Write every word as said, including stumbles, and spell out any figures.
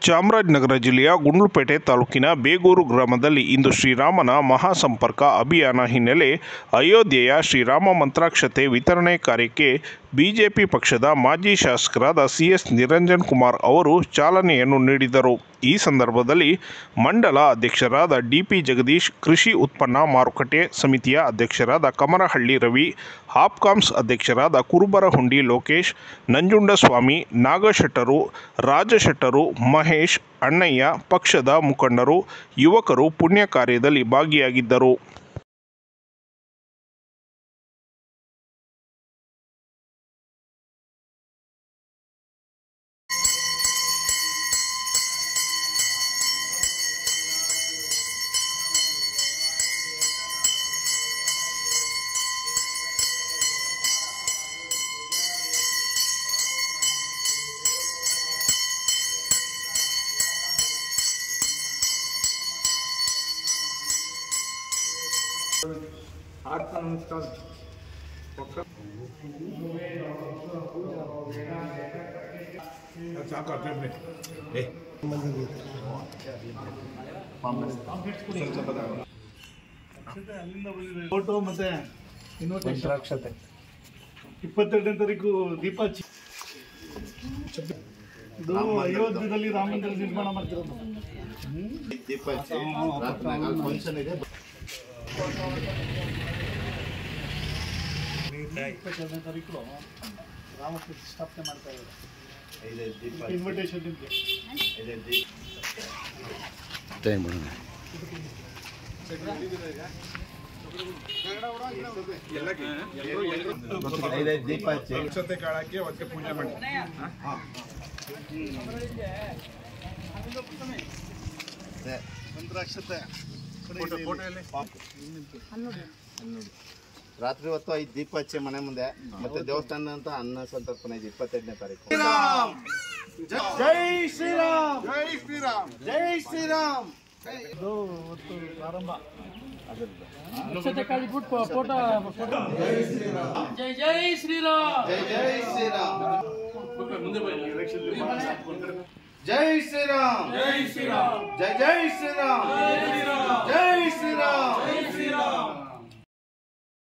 ಚಾಮರಾಜನಗರ ಜಿಲ್ಲೆಯ ಗುಂಡ್ಲುಪೇಟೆ ತಾಲೂಕಿನ ಬೇಗೂರು ಗ್ರಾಮದಲ್ಲಿ ಇಂದು ಶ್ರೀರಾಮನ ಮಹಾಸಂಪರ್ಕ ಅಭಿಯಾನ ಹಿನ್ನೆಲೆ ಅಯೋಧ್ಯೆಯ ಶ್ರೀರಾಮ ಮಂತ್ರಾಕ್ಷತೆ ವಿತರಣೆ ಕಾರ್ಯಕ್ಕೆ ಬಿಜೆಪಿ ಪಕ್ಷದ ಮಾಜಿ ಶಾಸಕರಾದ ಸಿ ಎಸ್ ನಿರಂಜನ್ ಕುಮಾರ್ ಅವರು ಚಾಲನೆಯನ್ನು ನೀಡಿದರು. ಈ ಸಂದರ್ಭದಲ್ಲಿ ಮಂಡಲ ಅಧ್ಯಕ್ಷರಾದ ಡಿ ಪಿ ಜಗದೀಶ್, ಕೃಷಿ ಉತ್ಪನ್ನ ಮಾರುಕಟ್ಟೆ ಸಮಿತಿಯ ಅಧ್ಯಕ್ಷರಾದ ಕಮರಹಳ್ಳಿ ರವಿ, ಹಾಪ್ಕಾಮ್ಸ್ ಅಧ್ಯಕ್ಷರಾದ ಕುರುಬರಹುಂಡಿ ಲೋಕೇಶ್, ನಂಜುಂಡಸ್ವಾಮಿ, ನಾಗಶೆಟ್ಟರು, ರಾಜಶೆಟ್ಟರು, ಮಹೇಶ್, ಅಣ್ಣಯ್ಯ, ಪಕ್ಷದ ಮುಖಂಡರು, ಯುವಕರು ಪುಣ್ಯ ಕಾರ್ಯದಲ್ಲಿ ಭಾಗಿಯಾಗಿದ್ದರು. आत्मा नमस्कार फोटो ಮತ್ತೆ ಇನ್ವಿಟೇಷನ್ ಇಪ್ಪತ್ತೆರಡನೇ ತಾರೀಕು ದೀಪ ಇದು ಅಯೋಧ್ಯೆಯಲ್ಲಿ ರಾಮ ಮಂದಿರ ನಿರ್ಮಾಣ ಮಾಡ್ತಿರೋದು. ದೀಪ ಫಂಕ್ಷನ್ ಇದೆ. ಇಪ್ಪತ್ತೆರಡನೇ ತಾರೀಕು ರಾಮ ಪ್ರತಿಷ್ಠಾಪನೆ ಮಾಡ್ತಾ ಇದ್ದಾರೆ. ಇನ್ವಿಟೇಷನ್ ನಿಮಗೆ ದೀಪ ಅಕ್ಷತೆ ಕಾಳಕ್ಕೆ ಅವಕ್ಕೆ ಪೂಜೆ ಮಾಡಿ ಮಂತ್ರಾಕ್ಷತೆ ರಾತ್ರಿ ಹೊತ್ತು ಐದು ದೀಪ ಹಚ್ಚಿ ಮನೆ ಮುಂದೆ ಮತ್ತೆ ದೇವಸ್ಥಾನ ಅಂತ ಅನ್ನ ಸಂತರ್ಪಣೆ ಇದೆ ಇಪ್ಪತ್ತೆರಡನೇ ತಾರೀಕು. ಜೈ ಶ್ರೀರಾಮ್, ಜೈ ಶ್ರೀರಾಮ್, ಜೈ ಶ್ರೀರಾಮ್. ಪ್ರಾರಂಭ ಫೋಟೋ ಜೈ ಶ್ರೀರಾಮ್, ಜೈ ಜೈ ಶ್ರೀರಾಮ್, ಜೈ ಜೈ ಶ್ರೀರಾಮ್, ಜೈ ಶ್ರೀರಾಮ್, ಜೈ ಶ್ರೀರಾಮ್, ಜೈ ಜೈ ಶ್ರೀರಾಮ್, ಜೈ ಶ್ರೀರಾಮ್, ಜೈ ಶ್ರೀರಾಮ್, ಜೈ ಶ್ರೀರಾಮ್.